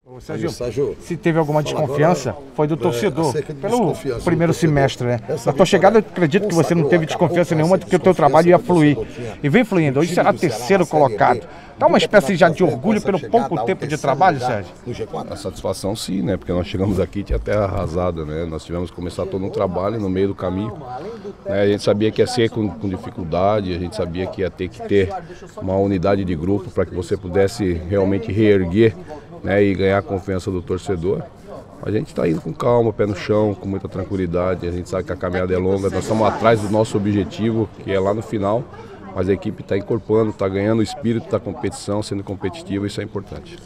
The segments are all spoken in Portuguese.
Ô, Sérgio, se teve alguma desconfiança, foi do torcedor, pelo primeiro semestre, né? Na tua chegada, eu acredito que você não teve desconfiança nenhuma de que o teu trabalho ia fluir. E vem fluindo, hoje será terceiro colocado. Dá uma espécie já de orgulho pelo pouco tempo de trabalho, Sérgio? A satisfação sim, né? Porque nós chegamos aqui e tinha terra arrasada, né? Nós tivemos que começar todo um trabalho no meio do caminho. Né? A gente sabia que ia ser com dificuldade, a gente sabia que ia ter uma unidade de grupo para que você pudesse realmente reerguer, né, e ganhar a confiança do torcedor. A gente está indo com calma, pé no chão, com muita tranquilidade. A gente sabe que a caminhada é longa, nós estamos atrás do nosso objetivo, que é lá no final. Mas a equipe está incorporando, está ganhando o espírito da competição, sendo competitiva, isso é importante.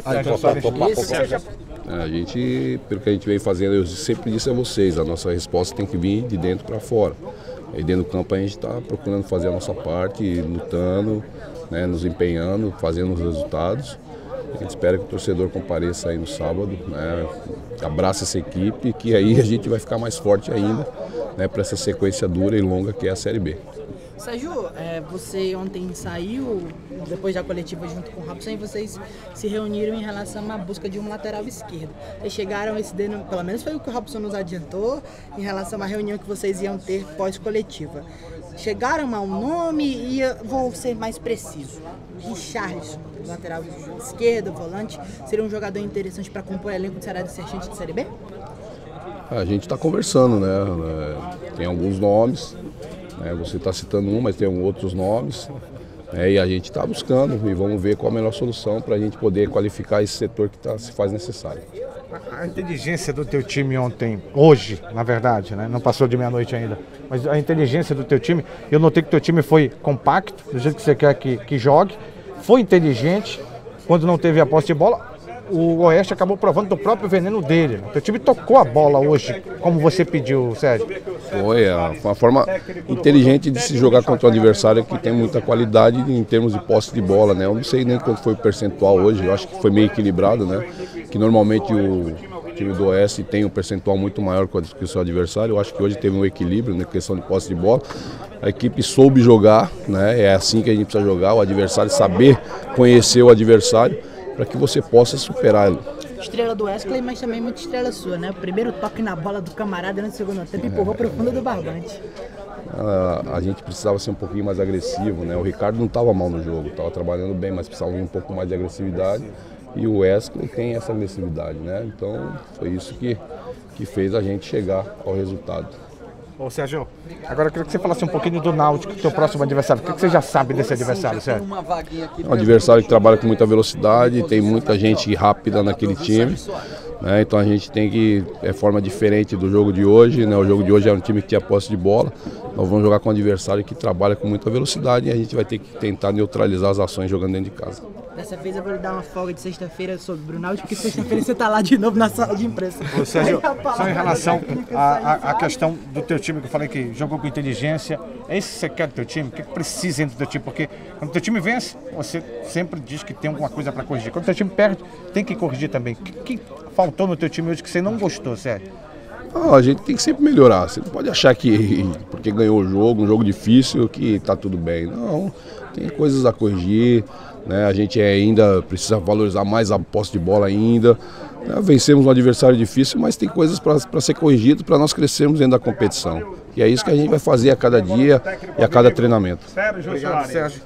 A gente, pelo que a gente vem fazendo, eu sempre disse a vocês, a nossa resposta tem que vir de dentro para fora. Aí dentro do campo a gente está procurando fazer a nossa parte, lutando, né, nos empenhando, fazendo os resultados. A gente espera que o torcedor compareça aí no sábado, né, abrace essa equipe, que aí a gente vai ficar mais forte ainda, né, para essa sequência dura e longa que é a Série B. Sérgio, você ontem saiu, depois da coletiva junto com o Robson, e vocês se reuniram em relação à busca de um lateral esquerdo. Vocês chegaram a esse pelo menos foi o que o Robson nos adiantou, em relação à reunião que vocês iam ter pós-coletiva. Chegaram a um nome e vou ser mais preciso. Richarlison, lateral esquerdo, volante, seria um jogador interessante para compor o elenco do Ceará de Serchente de Série B? A gente está conversando, né? Tem alguns nomes. Você está citando um, mas tem outros nomes, e a gente está buscando e vamos ver qual a melhor solução para a gente poder qualificar esse setor que se faz necessário. A inteligência do teu time ontem, hoje, na verdade, né? Não passou de meia-noite ainda, mas a inteligência do teu time, eu notei que o teu time foi compacto, do jeito que você quer que jogue, foi inteligente, quando não teve a posse de bola. O Oeste acabou provando do próprio veneno dele. O teu time tocou a bola hoje, como você pediu, Sérgio. Foi uma forma inteligente de se jogar contra um adversário que tem muita qualidade em termos de posse de bola, né? Eu não sei nem quanto foi o percentual hoje, eu acho que foi meio equilibrado, né? Que normalmente o time do Oeste tem um percentual muito maior que o seu adversário. Eu acho que hoje teve um equilíbrio na questão de posse de bola. A equipe soube jogar, né? É assim que a gente precisa jogar, o adversário saber conhecer o adversário, para que você possa superá-lo. Estrela do Wesley, mas também muita estrela sua, né? O primeiro toque na bola do camarada no segundo tempo empurrou para o fundo do barbante. A gente precisava ser um pouquinho mais agressivo, né? O Ricardo não estava mal no jogo, estava trabalhando bem, mas precisava vir um pouco mais de agressividade. E o Wesley tem essa agressividade, né? Então foi isso que fez a gente chegar ao resultado. Ô Sérgio, agora eu queria que você falasse um pouquinho do Náutico, teu próximo adversário. O que você já sabe desse adversário, Sérgio? É um adversário que trabalha com muita velocidade, tem muita gente rápida naquele time, né? Então a gente tem que, forma diferente do jogo de hoje, né? O jogo de hoje é um time que tinha posse de bola, nós vamos jogar com um adversário que trabalha com muita velocidade e a gente vai ter que tentar neutralizar as ações jogando dentro de casa. Dessa vez eu vou lhe dar uma folga de sexta-feira sobre o Náutico, porque sexta-feira você está lá de novo na sala de imprensa. Ô Sérgio, só em relação à questão do teu time, que eu falei que jogou com inteligência, é isso que você quer do teu time? O que precisa dentro do teu time? Porque quando o teu time vence, você sempre diz que tem alguma coisa para corrigir. Quando o teu time perde, tem que corrigir também. O que faltou no teu time hoje que você não gostou, Sérgio? A gente tem que sempre melhorar. Você não pode achar que porque ganhou o jogo, um jogo difícil, que está tudo bem. Não, tem coisas a corrigir, né? A gente ainda precisa valorizar mais a posse de bola ainda. Vencemos um adversário difícil, mas tem coisas para ser corrigido para nós crescermos dentro da competição. E é isso que a gente vai fazer a cada dia e a cada treinamento. Obrigado, Sérgio.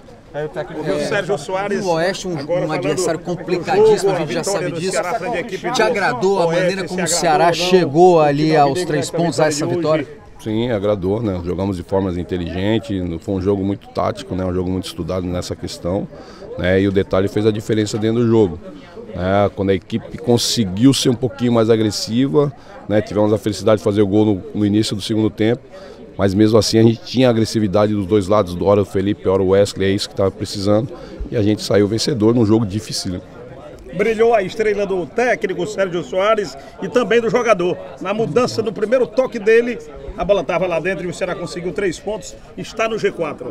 O Sérgio Soares, o Oeste, um adversário complicadíssimo, a gente já sabe disso. Te agradou a maneira como o Ceará chegou ali aos 3 pontos, a essa vitória? Sim, agradou, né? Jogamos de formas inteligentes, foi um jogo muito tático, né? Um jogo muito estudado nessa questão, né? E o detalhe fez a diferença dentro do jogo. Quando a equipe conseguiu ser um pouquinho mais agressiva, né? Tivemos a felicidade de fazer o gol no início do segundo tempo. Mas mesmo assim a gente tinha agressividade dos dois lados, hora o Felipe, hora o Wesley, é isso que estava precisando. E a gente saiu vencedor num jogo difícil. Brilhou a estrela do técnico Sérgio Soares e também do jogador. Na mudança do primeiro toque dele, a bola estava lá dentro e o Ceará conseguiu 3 pontos, está no G4.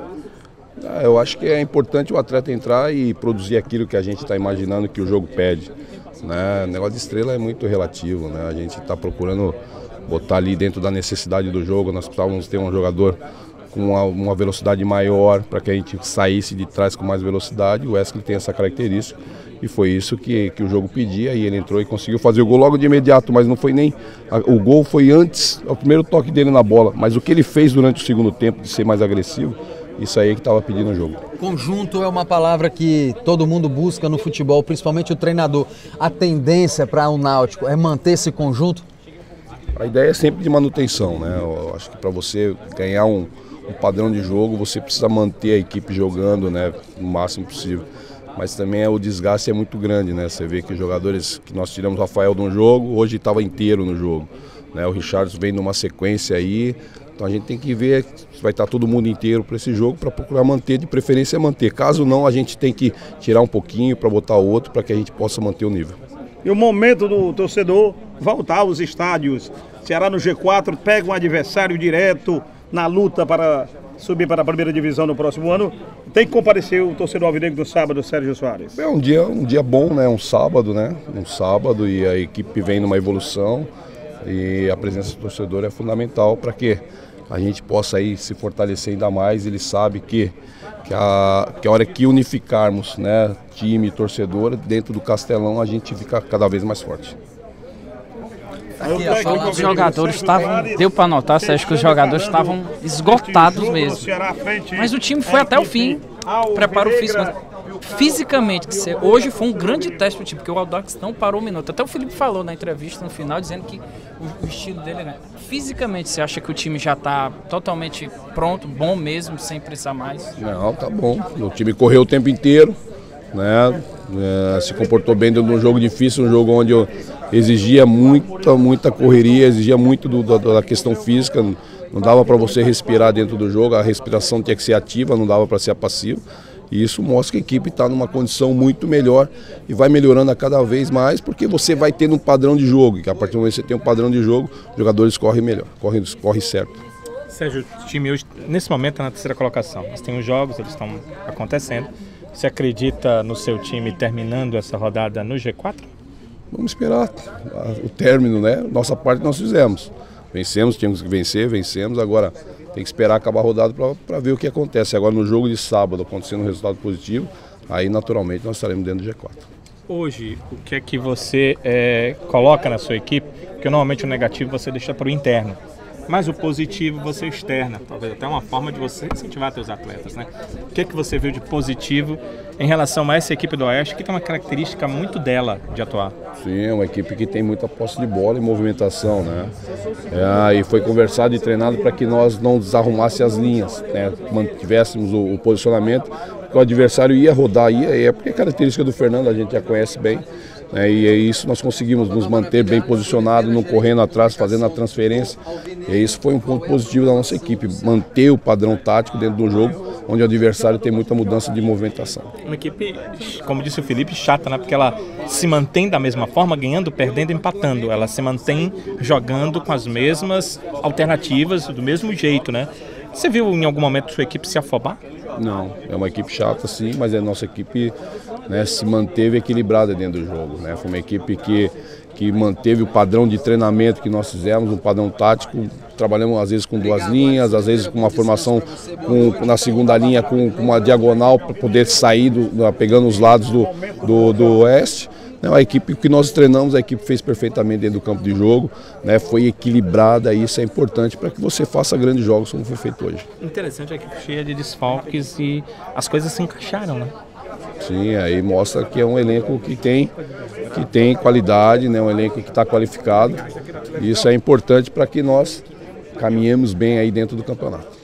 Eu acho que é importante o atleta entrar e produzir aquilo que a gente está imaginando que o jogo pede, né? O negócio de estrela é muito relativo, né? A gente está procurando botar ali dentro da necessidade do jogo. Nós precisávamos ter um jogador com uma velocidade maior para que a gente saísse de trás com mais velocidade. O Wesley tem essa característica e foi isso que o jogo pedia, e ele entrou e conseguiu fazer o gol logo de imediato, mas não foi nem... O gol foi antes, o primeiro toque dele na bola, mas o que ele fez durante o segundo tempo de ser mais agressivo, isso aí que estava pedindo o jogo. Conjunto é uma palavra que todo mundo busca no futebol, principalmente o treinador. A tendência para o Náutico é manter esse conjunto? A ideia é sempre de manutenção, né? Eu acho que para você ganhar um padrão de jogo, você precisa manter a equipe jogando, né, no máximo possível. Mas também o desgaste é muito grande, né? Você vê que os jogadores que nós tiramos o Rafael de um jogo, hoje estava inteiro no jogo, né? O Richardson vem numa sequência aí, então a gente tem que ver se vai estar todo mundo inteiro para esse jogo, para procurar manter, de preferência manter. Caso não, a gente tem que tirar um pouquinho para botar outro, para que a gente possa manter o nível. E o momento do torcedor voltar aos estádios. Ceará no G4 pega um adversário direto na luta para subir para a primeira divisão no próximo ano. Tem que comparecer o torcedor alvinegro no sábado, Sérgio Soares. É um dia bom, né? Um sábado, né? Um sábado, e a equipe vem numa evolução, e a presença do torcedor é fundamental para que a gente possa aí se fortalecer ainda mais. Ele sabe que a hora que unificarmos, né, time e torcedor dentro do Castelão, a gente fica cada vez mais forte. Os jogadores estavam, deu para notar, Sérgio, que os jogadores estavam esgotados mesmo. Mas o time foi até o fim, preparo físico. Fisicamente, hoje foi um grande teste para o time, porque o Audax não parou um minuto. Até o Felipe falou na entrevista no final, dizendo que o estilo dele é... Fisicamente, você acha que o time já está totalmente pronto, bom mesmo, sem precisar mais? Não, tá bom. O time correu o tempo inteiro, né? Se comportou bem dentro de um jogo difícil, um jogo onde exigia muita correria, exigia muito da questão física. Não dava para você respirar dentro do jogo, a respiração tinha que ser ativa, não dava para ser passivo. E isso mostra que a equipe está numa condição muito melhor e vai melhorando a cada vez mais, porque você vai tendo um padrão de jogo, e que a partir do momento que você tem um padrão de jogo, os jogadores correm melhor, correm certo. Sérgio, o time hoje, nesse momento, está na terceira colocação. Nós temos os jogos, eles estão acontecendo. Você acredita no seu time terminando essa rodada no G4? Vamos esperar o término, né? Nossa parte nós fizemos. Vencemos, tínhamos que vencer, vencemos. Agora tem que esperar acabar a rodada para ver o que acontece. Agora no jogo de sábado, acontecendo um resultado positivo, aí naturalmente nós estaremos dentro do G4. Hoje, o que é que você coloca na sua equipe? Porque normalmente o negativo você deixa para o interno, mas o positivo você externa. Talvez até uma forma de você incentivar seus atletas, né? O que é que você viu de positivo em relação a essa equipe do Oeste, que tem uma característica muito dela de atuar? Sim, é uma equipe que tem muita posse de bola e movimentação, né? E foi conversado e treinado para que nós não desarrumássemos as linhas, né? Mantivéssemos o posicionamento, que o adversário ia rodar, porque a característica do Fernando a gente já conhece bem. E é isso, nós conseguimos nos manter bem posicionados, não correndo atrás, fazendo a transferência. E isso foi um ponto positivo da nossa equipe, manter o padrão tático dentro do jogo, onde o adversário tem muita mudança de movimentação. Uma equipe, como disse o Felipe, chata, né? Porque ela se mantém da mesma forma, ganhando, perdendo, empatando. Ela se mantém jogando com as mesmas alternativas, do mesmo jeito, né? Você viu em algum momento sua equipe se afobar? Não, é uma equipe chata sim, mas a nossa equipe, né, se manteve equilibrada dentro do jogo, né? Foi uma equipe que manteve o padrão de treinamento que nós fizemos, um padrão tático. Trabalhamos às vezes com duas linhas, às vezes com uma formação na segunda linha com uma diagonal para poder sair pegando os lados do oeste. A equipe que nós treinamos, a equipe fez perfeitamente dentro do campo de jogo, né? Foi equilibrada, e isso é importante para que você faça grandes jogos como foi feito hoje. Interessante, a equipe cheia de desfalques e as coisas se encaixaram, né? Sim, aí mostra que é um elenco que tem qualidade, né? Um elenco que está qualificado, e isso é importante para que nós caminhemos bem aí dentro do campeonato.